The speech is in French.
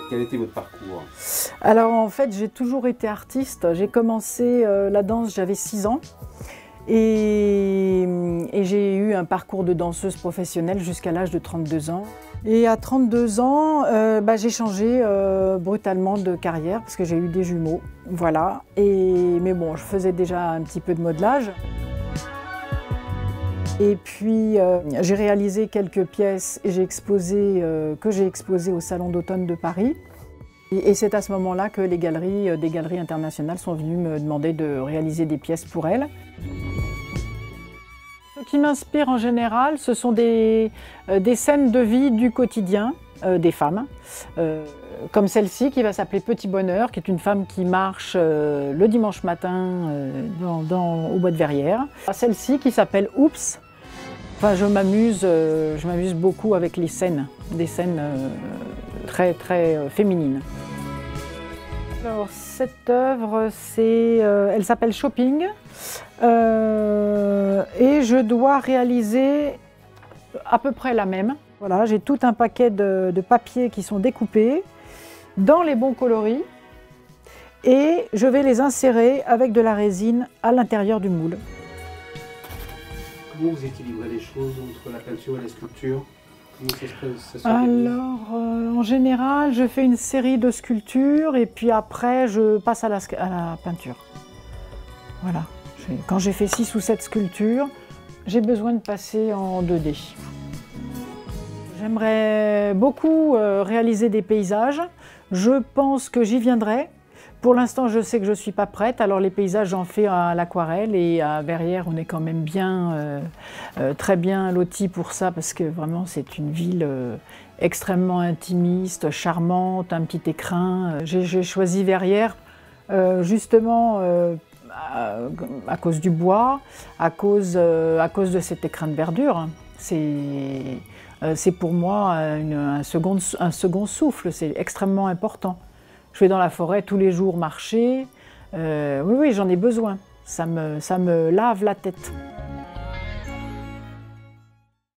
Quel était votre parcours? Alors en fait, j'ai toujours été artiste. J'ai commencé la danse, j'avais 6 ans. Et j'ai eu un parcours de danseuse professionnelle jusqu'à l'âge de 32 ans. Et à 32 ans, j'ai changé brutalement de carrière parce que j'ai eu des jumeaux. Voilà. Mais bon, je faisais déjà un petit peu de modelage. Et puis j'ai réalisé quelques pièces et que j'ai exposées au Salon d'automne de Paris. Et c'est à ce moment-là que des galeries internationales sont venues me demander de réaliser des pièces pour elles. Ce qui m'inspire en général, ce sont des scènes de vie du quotidien des femmes, comme celle-ci qui va s'appeler Petit Bonheur, qui est une femme qui marche le dimanche matin au bois de Verrières. Celle-ci qui s'appelle Oups. Enfin, je m'amuse beaucoup avec les scènes, des scènes très féminines. Alors cette œuvre, elle s'appelle Shopping et je dois réaliser à peu près la même. Voilà, j'ai tout un paquet de papiers qui sont découpés dans les bons coloris et je vais les insérer avec de la résine à l'intérieur du moule. Comment vous équilibrez les choses entre la peinture et la sculpture? Alors, en général, je fais une série de sculptures et puis après, je passe à la peinture. Voilà. Quand j'ai fait 6 ou 7 sculptures, j'ai besoin de passer en 2D. J'aimerais beaucoup réaliser des paysages. Je pense que j'y viendrai. Pour l'instant, je sais que je ne suis pas prête, alors les paysages, j'en fais à l'aquarelle et à Verrières, on est quand même très bien lotis pour ça parce que vraiment c'est une ville extrêmement intimiste, charmante, un petit écrin. J'ai choisi Verrières justement à cause du bois, à cause de cet écrin de verdure. C'est pour moi un second souffle, c'est extrêmement important. Je vais dans la forêt tous les jours marcher. Oui, j'en ai besoin. Ça me lave la tête.